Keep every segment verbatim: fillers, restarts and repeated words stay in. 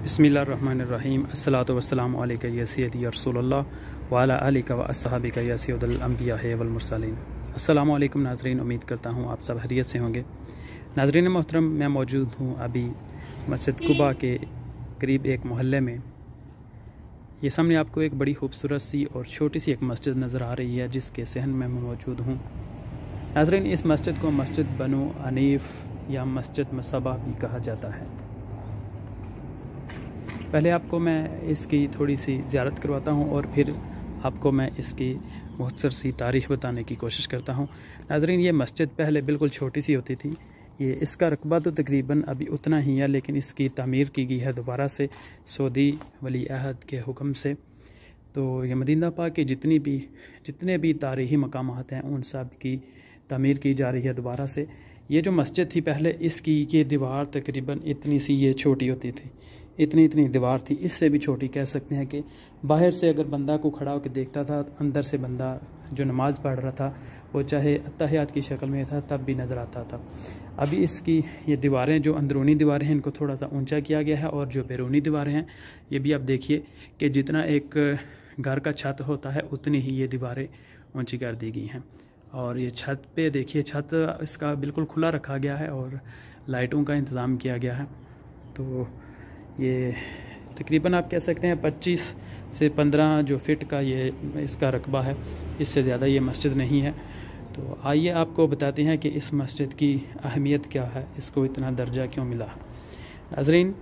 बिस्मिल्लाहिर्रहमानिर्रहीम अस्सलातु वस्सलामु अलैका या सय्यदी या रसूलल्लाह व अला आलिका व अस्हाबिका या सय्यदुल अंबिया वल मुरसलीन। अस्सलामु अलैकुम नाज़रीन, उम्मीद करता हूँ आप सब खैरियत से होंगे। नाज़रीन मोहतरम, मैं मौजूद हूँ अभी मस्जिद कुबा के करीब एक मोहल्ले में। ये सामने आपको एक बड़ी खूबसूरत सी और छोटी सी एक मस्जिद नज़र आ रही है जिसके सहन में मैं मौजूद हूँ। नाज़रीन, इस मस्जिद को मस्जिद बनु अनीफ़ या मस्जिद मसबा भी कहा जाता है। पहले आपको मैं इसकी थोड़ी सी ज़ियारत करवाता हूँ और फिर आपको मैं इसकी मुख्तसर सी तारीख़ बताने की कोशिश करता हूँ। नाज़रीन, ये मस्जिद पहले बिल्कुल छोटी सी होती थी। ये इसका रकबा तो तकरीबन अभी उतना ही है, लेकिन इसकी तामीर की गई है दोबारा से सऊदी वली अहद के हुक्म से। तो ये मदीना पाक की जितनी भी जितने भी तारीख़ी मकामात हैं उन सब की तामीर की जा रही है दोबारा से। ये जो मस्जिद थी पहले, इसकी ये दीवार तकरीबन इतनी सी ये छोटी होती थी, इतनी इतनी दीवार थी, इससे भी छोटी कह सकते हैं कि बाहर से अगर बंदा को खड़ा होकर देखता था, अंदर से बंदा जो नमाज़ पढ़ रहा था वो चाहे अत्तहियात की शक्ल में था तब भी नज़र आता था। अभी इसकी ये दीवारें जो अंदरूनी दीवारें हैं इनको थोड़ा सा ऊंचा किया गया है, और जो बैरूनी दीवारें हैं ये भी आप देखिए कि जितना एक घर का छत होता है उतनी ही ये दीवारें ऊँची कर दी गई हैं। और ये छत पे देखिए, छत इसका बिल्कुल खुला रखा गया है और लाइटों का इंतज़ाम किया गया है। तो ये तकरीबन आप कह सकते हैं पच्चीस से पंद्रह जो फिट का ये इसका रकबा है, इससे ज़्यादा ये मस्जिद नहीं है। तो आइए आपको बताते हैं कि इस मस्जिद की अहमियत क्या है, इसको इतना दर्जा क्यों मिला है। नाज़रीन,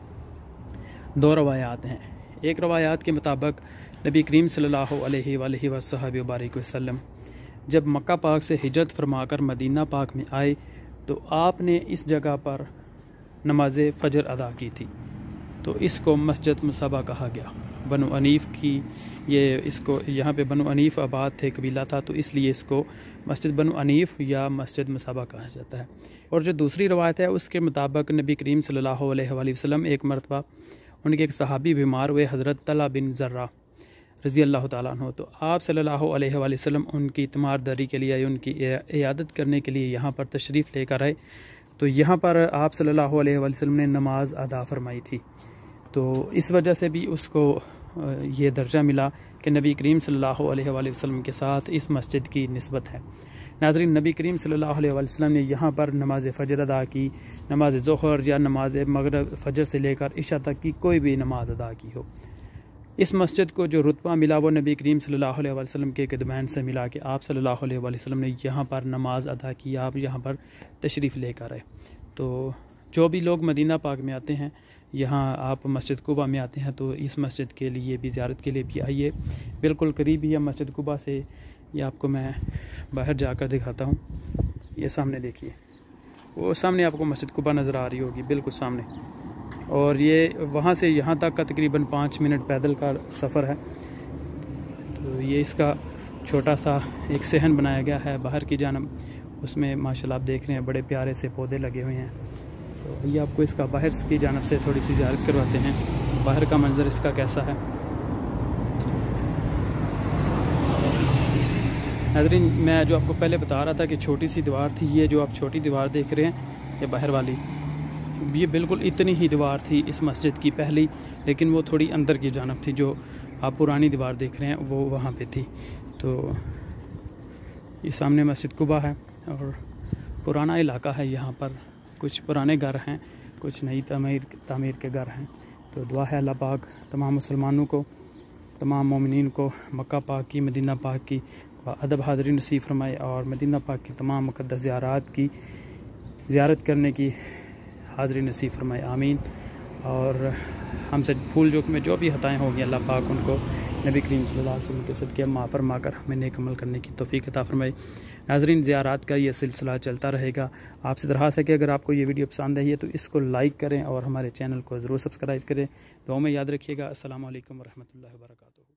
दो रवायात हैं। एक रवायात के मुताबिक नबी करीम सल्लल्लाहु अलैहि वसल्लम जब मक्का पाक से हिजरत फरमाकर मदीना पाक में आए तो आपने इस जगह पर नमाज फ़जर अदा की थी। तो इसको मस्जिद मसबा कहा गया। बनु अनीफ़ की ये इसको यहाँ पे बनु अनीफ़ आबाद थे, कबीला था, तो इसलिए इसको मस्जिद बनु अनीफ़ या मस्जिद मसबा कहा जाता है। और जो दूसरी रवायत है उसके मुताबिक नबी करीम सल्लल्लाहु अलैहि वसल्लम एक मरतबा उनके एक सहाबी बीमार हुए, हज़रत तला बिन ज़र्रा रज़ी अल्लाह ताला अन्हु। तो आप सल्लल्लाहु अलैहि वसल्लम उनकी तीमारदारी के लिए, उनकी इयादत करने के लिए यहाँ पर तशरीफ़ लेकर आए। तो यहाँ पर आप सल्लल्लाहु अलैहि वसल्लम ने नमाज अदा फरमाई थी। तो इस वजह से भी उसको ये दर्जा मिला कि नबी करीम सल्लल्लाहु अलैहि वसल्लम के साथ इस मस्जिद की निस्बत है। नाज़रीन, नबी करीम सल्लल्लाहु अलैहि वसल्लम ने यहाँ पर नमाज फ़जर अदा की, नमाज ज़ोहर या नमाज मगरिब फ़जर से लेकर इशा तक की कोई भी नमाज अदा की हो। इस मस्जिद को जो रुतबा मिला वो नबी करीम सल्लल्लाहु अलैहि वसल्लम के क़दमैन से मिला कि आप सल्लल्लाहु अलैहि वसल्लम ने यहाँ पर नमाज अदा की, आप यहाँ पर तशरीफ़ लेकर आए। तो जो भी लोग मदीना पाक में आते हैं, यहाँ आप मस्जिद कुबा में आते हैं, तो इस मस्जिद के लिए भी ज़ियारत के लिए भी आइए। बिल्कुल करीब ही है मस्जिद कुबा से। ये आपको मैं बाहर जाकर दिखाता हूँ। ये सामने देखिए, वो सामने आपको मस्जिद कुबा नज़र आ रही होगी, बिल्कुल सामने। और ये वहाँ से यहाँ तक का तकरीबन पाँच मिनट पैदल का सफ़र है। तो ये इसका छोटा सा एक सहन बनाया गया है बाहर की जानब, उसमें माशाल्लाह आप देख रहे हैं बड़े प्यारे से पौधे लगे हुए हैं। तो ये आपको इसका बाहर की जानब से थोड़ी सी ज़ियारत करवाते हैं, बाहर का मंज़र इसका कैसा है। नाज़रीन, मैं जो आपको पहले बता रहा था कि छोटी सी दीवार थी, ये जो आप छोटी दीवार देख रहे हैं ये बाहर वाली, ये बिल्कुल इतनी ही दीवार थी इस मस्जिद की पहली, लेकिन वो थोड़ी अंदर की जानब थी। जो आप पुरानी दीवार देख रहे हैं वो वहाँ पे थी। तो ये सामने मस्जिद कुबा है और पुराना इलाका है। यहाँ पर कुछ पुराने घर हैं, कुछ नई तमीर तामीर के घर हैं। तो दुआ है अल्लाह पाक तमाम मुसलमानों को, तमाम मोमिनीन को मक्का पाक की, मदीना पाक की अदब हाज़री नसीब फरमाए, और मदीना पाक की तमाम मुक़द्दस ज़ियारात की ज़ियारत करने की हाज़री नसीब फरमाए, आमीन। और हमसे भूल चूक में जो भी हताएँ होंगी अल्लाह पाक उनको नबी करीम सल्लल्लाहु अलैहि वसल्लम के सदक़े माफ़ फरमा कर हमें नेक अमल करने की तौफ़ीक़ अता फरमाए। नाज़रीन, ज़ियारात का ये सिलसिला चलता रहेगा। आपसे दरख़्वास्त है कि अगर आपको ये वीडियो पसंद आई है तो इसको लाइक करें और हमारे चैनल को ज़रूर सब्सक्राइब करें। दुआ में याद रखिएगा। अस्सलामु अलैकुम व रहमतुल्लाहि व बरकातुहू।